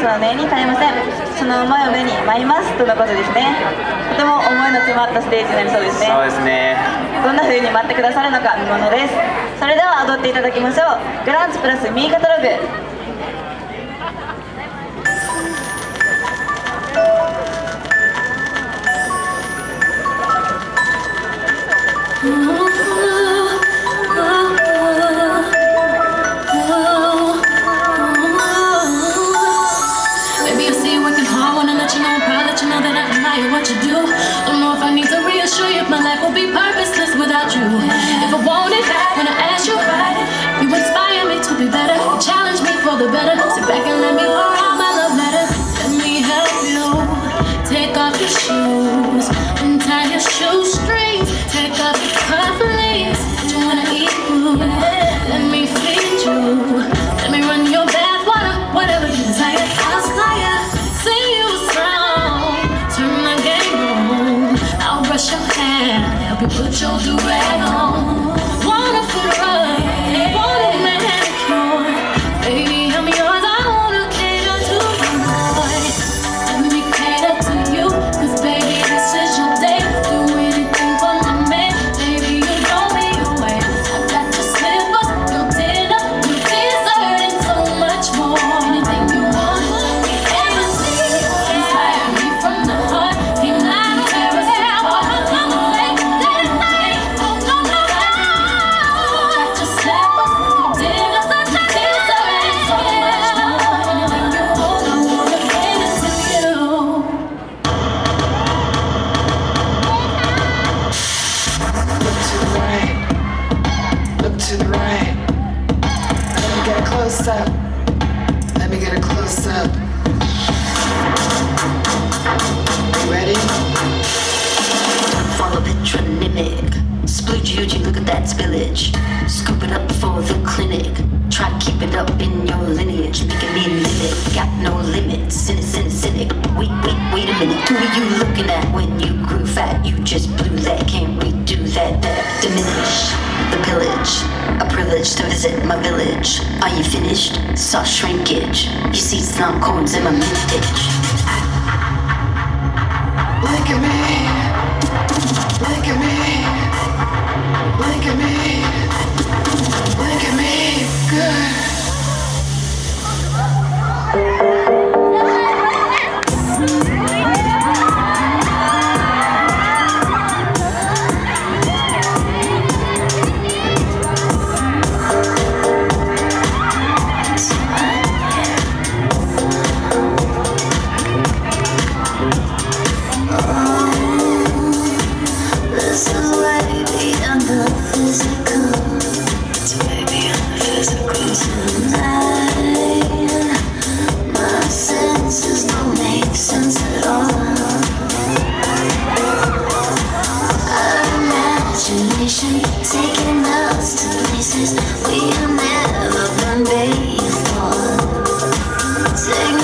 その音に耐えません。その思いを目に舞いますとのことですね。とても思いの詰まったステージになりそうですね。 そうですね。 どんな風に待ってくださるのか見ものです。それでは踊っていただきましょう。グランツプラスミーカタログ。 What you do, don't know if I need to reassure you if my life will be purposeless without you. If I want it, when I ask you about it, you inspire me to be better, you challenge me for the better. Sit back and let me pour out my love letter. Let me help you take off your shoes, untie your shoestrings, take off your cufflinks. Do you wanna eat food? Let me feed you, let me run your bath water, whatever you desire. I'll aspire, sing you a song, turn my game on. I'll brush your hair, help you put your do-rag on. Wanna foot rub, want a manicure, baby I'm yours. I wanna cater to you, boy. Let me cater to you, 'cause baby this is your day. Do anything for my man, baby you know me your way. I got your slippers, your dinner, your dessert, and so much more. Anything you want, let me cater to you. Inspire me from the heart, keep my parents apart. I'm awake, let it rain, oh no no no. Got your slippers, your dinner, your dessert, and so much more. Anything you want, I wanna cater to you. Look to the right, look to the right. Let me get a close up, let me get a close up. You ready? Follow patronymic. Splooge, look at that spillage. Scoop it up for the clinic. Try to keep it up in your lineage. Making me limit, got no limits. Cynic. Wait a minute. Who are you looking at when you grew fat? You just blew that. Can't redo that. Diminish the pillage. A privilege to visit my village. Are you finished? Saw shrinkage. You see slump corns in my mintage. Look at me, look at me, look at me, look at me, good. This is way beyond the physical. It's way beyond the physical tonight. My senses don't make sense at all. Our imagination taking us to places we have never been before. Take